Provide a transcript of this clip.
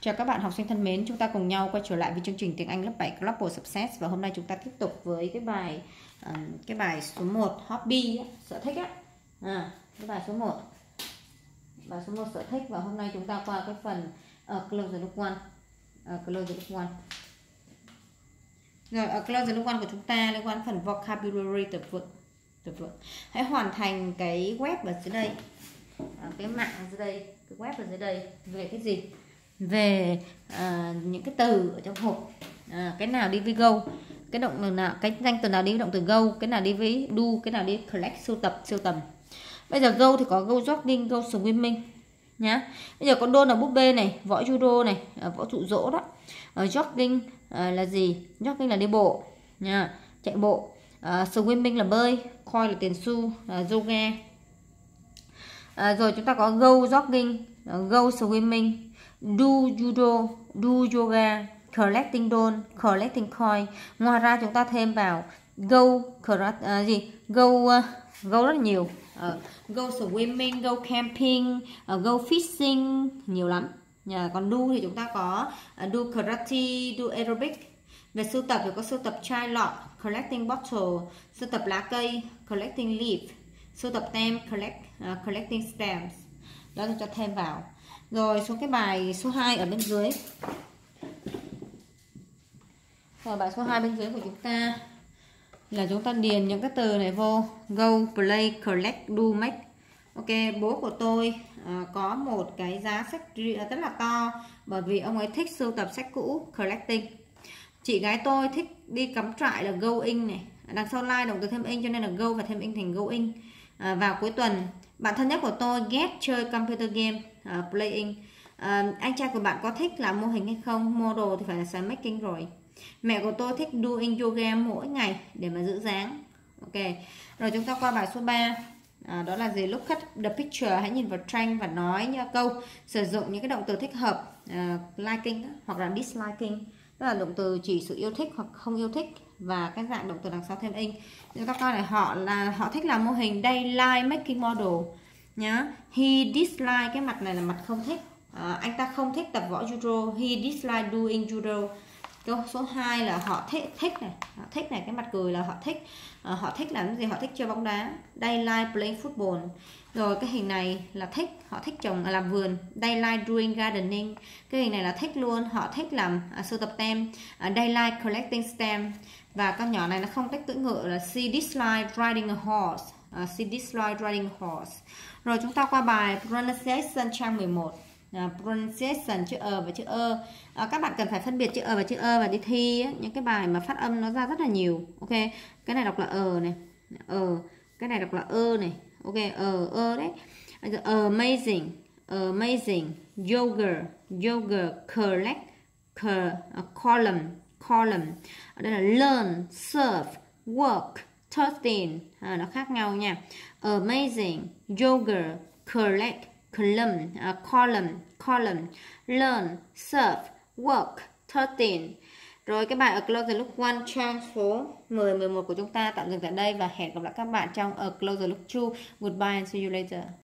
Chào các bạn học sinh thân mến, chúng ta cùng nhau quay trở lại với chương trình tiếng Anh lớp 7 Global Success, và hôm nay chúng ta tiếp tục với cái bài số 1 hobby sở thích á. Cái bài số 1. Bài số 1 sở thích, và hôm nay chúng ta qua cái phần close the loop one. Close the loop one. Rồi, ở close the loop one của chúng ta liên quan phần vocabulary từ vựng. Hãy hoàn thành cái web ở dưới đây. Cái mạng ở dưới đây, cái web ở dưới đây về cái gì? Về những cái từ ở trong hộp. Cái nào đi với go, cái động từ nào, cái danh từ nào đi với động từ go, cái nào đi với do, cái nào đi collect, sưu tập, siêu tầm. Bây giờ go thì có go jogging, go swimming nhá. Bây giờ có đôn là búp bê này, võ judo này, võ dụ dỗ đó. Jogging là gì? Jogging là đi bộ nha, chạy bộ. Swimming là bơi, coin là tiền xu, yoga. Rồi chúng ta có go jogging, go swimming, do judo, do yoga, collecting doll, collecting coin. Ngoài ra chúng ta thêm vào go go rất nhiều. Go swimming, go camping, go fishing, nhiều lắm. Còn do thì chúng ta có do karate, do aerobic. Về sưu tập thì có sưu tập chai lọ, collecting bottle, sưu tập lá cây, collecting leaf, sưu tập tem, collecting stamps. Đó chúng ta thêm vào. Rồi xuống cái bài số 2 ở bên dưới. Rồi bài số 2 bên dưới của chúng ta là chúng ta điền những cái từ này vô. Go, play, collect, do, make. Ok, bố của tôi có một cái giá sách rất là to, bởi vì ông ấy thích sưu tập sách cũ, collecting. Chị gái tôi thích đi cắm trại là going này. Đằng sau like động từ thêm in cho nên là go và thêm in thành going. Vào cuối tuần, bạn thân nhất của tôi get chơi computer game, playing. Anh trai của bạn có thích làm mô hình hay không? Model thì phải là sáng making rồi. Mẹ của tôi thích doing yoga mỗi ngày để mà giữ dáng. Ok. Rồi chúng ta qua bài số 3. Đó là gì? Look at the picture, hãy nhìn vào tranh và nói như câu. Sử dụng những cái động từ thích hợp, liking hoặc là disliking, tức là động từ chỉ sự yêu thích hoặc không yêu thích, và cái dạng động từ đằng sau thêm in. Chúng ta coi này, họ thích làm mô hình, they like making model nhá. He dislike, cái mặt này là mặt không thích. Anh ta không thích tập võ judo, he dislike doing judo. Câu số 2 là họ thích này, họ thích này, cái mặt cười là họ thích. Họ thích làm cái gì? Họ thích chơi bóng đá, they like playing football. Rồi cái hình này là thích, họ thích trồng làm vườn, they like doing gardening. Cái hình này là thích luôn, họ thích làm sưu tập tem, they like collecting stamp. Và con nhỏ này nó không thích cưỡi ngựa là she dislike riding a horse, she dislike riding a horse. Rồi chúng ta qua bài pronunciation trang 11. Pronunciation chữ và chữ các bạn cần phải phân biệt chữ và chữ và đi thi ấy, những cái bài mà phát âm nó ra rất là nhiều. Ok, cái này đọc là này, cái này đọc là này. Ok, đấy. Amazing, amazing, yogurt, collect, column. Ở đây là learn, serve, work, 13. Nó khác nhau nha. Amazing, yogurt, collect, column, learn, serve, work, 13. Rồi cái bài ở Close the Loop 1 trang số 10, 11 của chúng ta tạm dừng tại đây, và hẹn gặp lại các bạn trong ở Close the Loop 2. Goodbye and see you later.